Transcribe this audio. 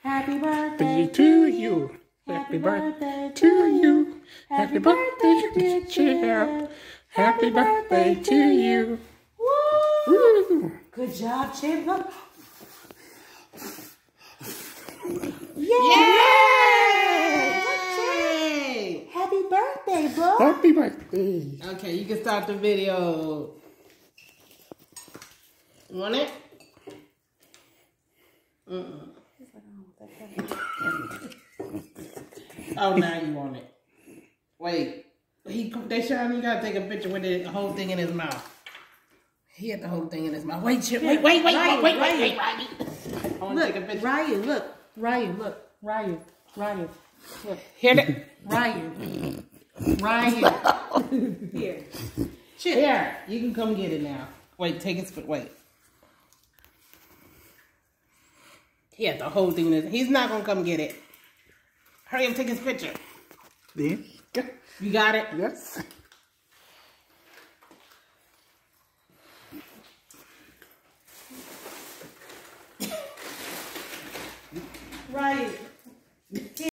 Happy birthday to you. Happy birthday to you. Happy birthday, dear Chip. Happy birthday to you. Woo! Good job, Chip. Look. Yay! Happy birthday, bro. Happy birthday. Okay, you can start the video. You want it? Oh, now you want it. Wait. They showing you gotta take a picture with the whole thing in his mouth. He had the whole thing in his mouth. Wait, Chip. Wait. I want to take a picture. Ryan, look. Ryan. Look. Hear that? Ryan. Here. Chip. Here, you can come get it now. Wait, take his foot. Wait. He had the whole thing in his. He's not gonna come get it. Hurry up, take his picture. Yeah. You got it? Yes. Ryan.